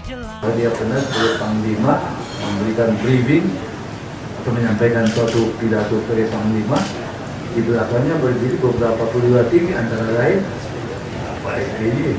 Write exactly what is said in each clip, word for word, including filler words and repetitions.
Kalau dia benar sebagai Panglima memberikan briefing atau menyampaikan suatu pidato sebagai Panglima, di belakangnya berdiri beberapa perwira tinggi antara lain Pak S B Y.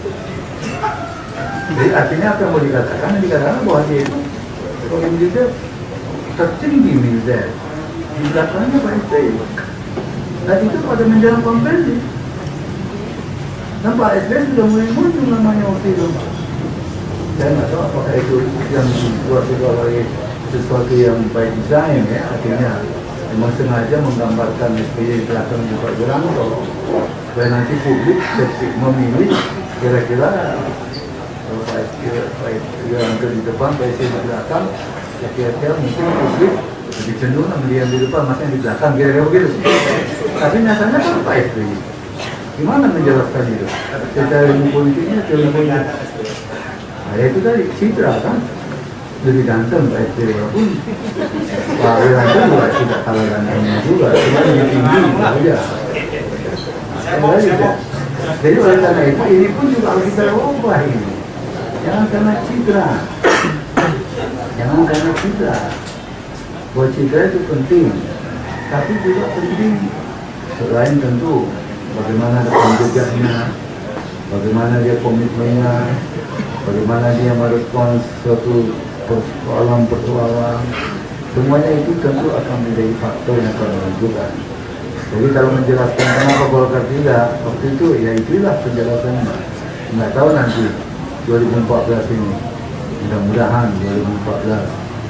Jadi artinya apa yang mau dikatakan? Dikatakan bahwa dia itu sebagai militer tertinggi militer. Di belakangnya Pak S B Y. Dan itu pada menjelang konvensi. Dan Pak S B Y sudah mulai muncul namanya waktu itu. Saya nggak tahu apakah itu yang buat sebagai sesuatu yang baik desain ya, artinya memang sengaja menggambarkan S B Y di belakang Pak Wiranto supaya nanti publik memilih kira-kira kalau Pak Wiranto di depan, Pak S B Y di belakang, ya kira-kira mungkin publik lebih cenderung melihat di depan, masanya di belakang, kira-kira begitu. Tapi nyatanya kan Pak S B Y. Gimana menjelaskan itu? Secara ilmu politiknya, teori politik. Nah, itu tadi citra kan lebih ganteng Pak S B Y, walaupun Pak Wiranto juga tidak kalah gantengnya juga, cuma lebih tinggi gitu aja. Nah, ya. Jadi oleh karena itu ini pun juga harus kita ubah ini. Jangan karena citra, jangan karena citra. Bahwa citra itu penting, tapi juga penting selain tentu bagaimana rekam jejaknya, bagaimana dia komitmennya, bagaimana dia merespons suatu persoalan-persoalan, semuanya itu tentu akan menjadi faktor yang akan menentukan. Jadi kalau menjelaskan kenapa Golkar tidak, waktu itu ya itulah penjelasannya. Nggak tahu nanti dua ribu empat belas ini, mudah-mudahan dua ribu empat belas.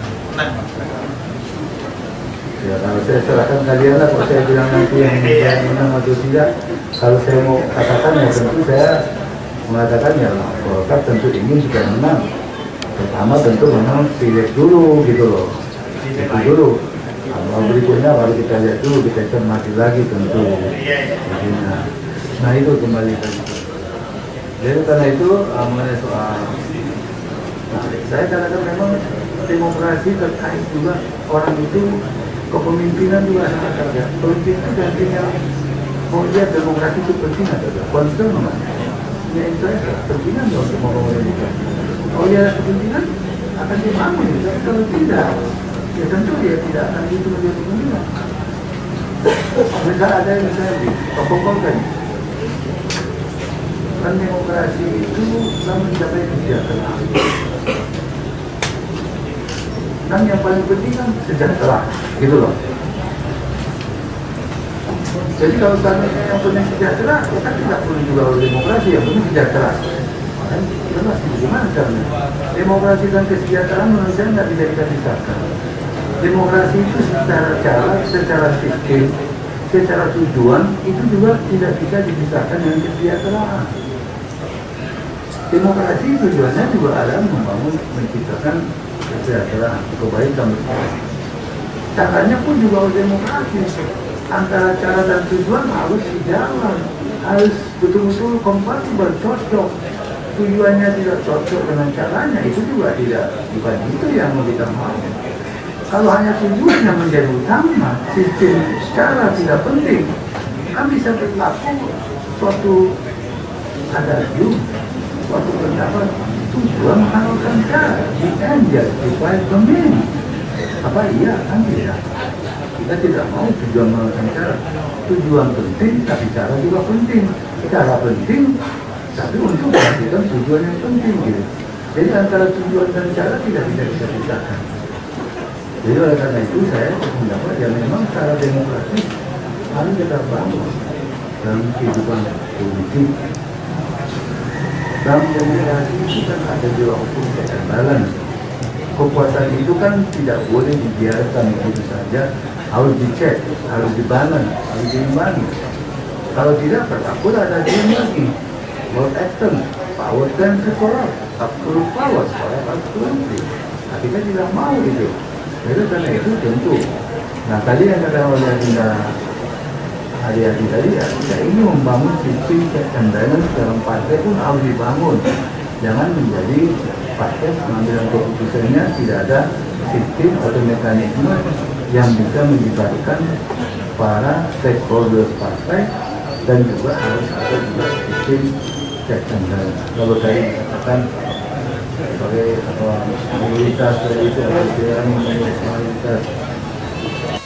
Ya kalau saya serahkan kalian lah, kalau saya bilang nanti yang menang atau tidak, kalau saya mau katakan ya tentu saya mengatakan ya Golkar tentu ingin juga menang. Pertama tentu menang pilih dulu gitu loh, itu dulu. Nah, berikutnya baru kita lihat dulu, kita cermati lagi tentu. Nah, nah itu kembali tadi. Jadi karena itu mengenai soal, nah, saya katakan memang demokrasi terkait juga orang itu kepemimpinan juga sangat terkait. Pemimpin itu artinya mau lihat demokrasi itu penting atau tidak? Concern namanya. Ya itu saja, kepentingan ya untuk membangun demokrasi. Kalau dia ada kepentingan akan dibangun, tapi kalau tidak, ya tentu dia tidak akan itu menjadi kepentingan. Misal ada yang misalnya di Hongkong-Hongkong kan demokrasi itu bisa mencapai kesejahteraan. Dan yang paling penting kan sejahtera, gitu loh. Jadi kalau seandainya yang penting sejahtera, ya kan tidak perlu juga oleh demokrasi, yang penting sejahtera. Makanya jelas bagaimana caranya. Demokrasi dan kesejahteraan menurut saya nggak bisa kita pisahkan. Demokrasi itu secara cara, secara sistem, secara tujuan itu juga tidak bisa dipisahkan dengan kesejahteraan. Demokrasi tujuannya juga adalah membangun, menciptakan kesejahteraan, kebaikan bersama. Caranya pun juga harus demokratis. Antara cara dan tujuan harus sejalan, harus betul-betul kompatibel, cocok. Tujuannya tidak cocok dengan caranya, itu juga tidak, bukan itu yang mau kita mau. Kalau hanya tujuan yang menjadi utama, sistem secara tidak penting, kan bisa berlaku suatu adagium, suatu pendapat tujuan menghalalkan cara, di end justify the means. Apa iya kan tidak? Kita tidak mau tujuan menghalalkan cara. Tujuan penting, tapi cara juga penting. Cara penting, tapi untuk menghasilkan tujuan yang penting gitu. Jadi antara tujuan dan cara tidak bisa dipisahkan. Jadi oleh karena itu saya mendapat ya memang cara demokrasi harus kita bangun dalam kehidupan politik. Dalam demokrasi itu kan ada juga hukum dan balance. Kekuasaan itu kan tidak boleh dibiarkan begitu saja, harus dicek, harus dibalance, harus diimbangi. Kalau tidak, berlaku ada game lagi. World action, power dan sekolah, absolute power, sekolah absolute. Nah, kita tidak mau itu. Jadi karena itu tentu. Nah tadi yang kata oleh Dinda Haryadi tadi ya, kita ini membangun sistem check and balance dalam partai pun harus dibangun. Jangan menjadi partai pengambilan keputusannya tidak ada sistem atau mekanisme yang bisa melibatkan para stakeholder partai dan juga harus ada juga sistem check and balance. Kalau tadi katakan sebagai mayoritas dari itu ada yang mayoritas